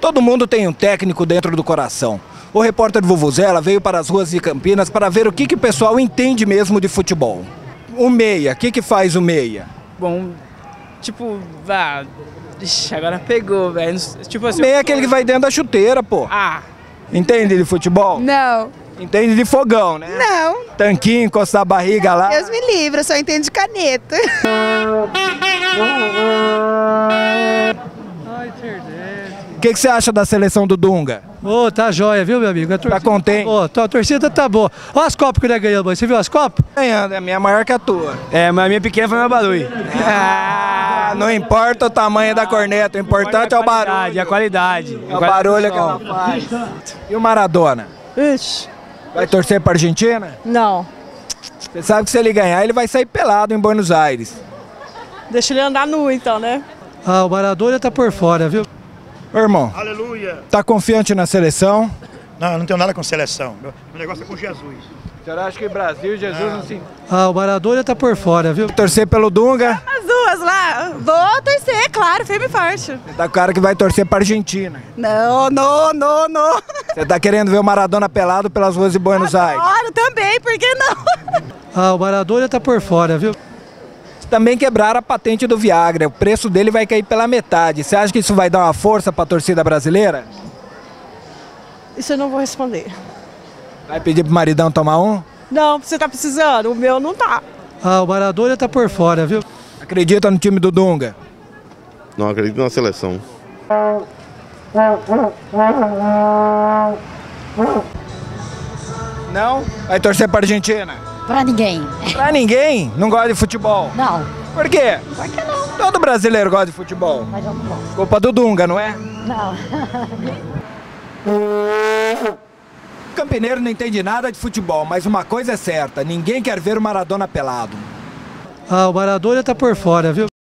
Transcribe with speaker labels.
Speaker 1: Todo mundo tem um técnico dentro do coração. O repórter Vuvuzela veio para as ruas de Campinas para ver o que o pessoal entende mesmo de futebol. O meia, o que faz o meia?
Speaker 2: Bom, tipo, ixi, agora pegou, velho. Tipo assim.
Speaker 1: O meia é aquele que vai dentro da chuteira, pô.
Speaker 2: Ah.
Speaker 1: Entende de futebol?
Speaker 3: Não.
Speaker 1: Entende de fogão, né?
Speaker 3: Não.
Speaker 1: Tanquinho, encostar a barriga lá.
Speaker 3: Deus me livre, eu só entendo de caneta.
Speaker 1: O que você acha da seleção do Dunga?
Speaker 4: Ô, tá jóia, viu, meu amigo?
Speaker 1: Tá contente?
Speaker 4: A torcida tá boa. Olha as copas que nós ganhamos, você viu as copas?
Speaker 1: Ganhando, é a minha maior que a tua.
Speaker 2: É, mas a minha pequena foi meu barulho.
Speaker 1: Não importa o tamanho da corneta, o importante é o barulho.
Speaker 2: A qualidade.
Speaker 1: É o barulho que ela faz. E o Maradona?
Speaker 3: Ixi,
Speaker 1: Vai torcer pra Argentina?
Speaker 3: não.
Speaker 1: Você sabe que se ele ganhar, ele vai sair pelado em Buenos Aires.
Speaker 3: Deixa ele andar nu então, né?
Speaker 4: Ah, o Maradona tá por fora, viu?
Speaker 1: Ô, irmão,
Speaker 5: Aleluia!
Speaker 1: tá confiante na seleção?
Speaker 5: Não, eu não tenho nada com seleção. Meu negócio é com Jesus.
Speaker 1: O senhor acha que o Brasil e Jesus não se...
Speaker 4: Ah, o Maradona tá por fora, viu?
Speaker 1: Torcer pelo Dunga?
Speaker 3: As duas lá. Vou torcer, claro, firme e forte.
Speaker 1: Você tá com o cara que vai torcer pra Argentina.
Speaker 3: Não.
Speaker 1: Você tá querendo ver o Maradona pelado pelas ruas de Buenos Aires.
Speaker 3: Claro, também, por que não?
Speaker 4: Ah, o Maradona tá por fora, viu?
Speaker 1: Também quebraram a patente do Viagra. O preço dele vai cair pela metade. Você acha que isso vai dar uma força pra torcida brasileira?
Speaker 3: Isso eu não vou responder.
Speaker 1: Vai pedir pro maridão tomar um?
Speaker 3: Não, você tá precisando, o meu não tá.
Speaker 4: Ah, o Maradona tá por fora, viu?
Speaker 1: Acredita no time do Dunga?
Speaker 6: Não acredito na seleção.
Speaker 1: Não? Vai torcer pra Argentina?
Speaker 7: Pra ninguém.
Speaker 1: Pra ninguém? Não gosta de futebol?
Speaker 7: Não.
Speaker 1: Por quê?
Speaker 7: Por que não?
Speaker 1: Todo brasileiro gosta de futebol.
Speaker 7: Mas eu não gosto.
Speaker 1: Culpa do Dunga, não é?
Speaker 7: Não.
Speaker 1: O campineiro não entende nada de futebol, mas uma coisa é certa, ninguém quer ver o Maradona pelado.
Speaker 4: Ah, o Maradona tá por fora, viu?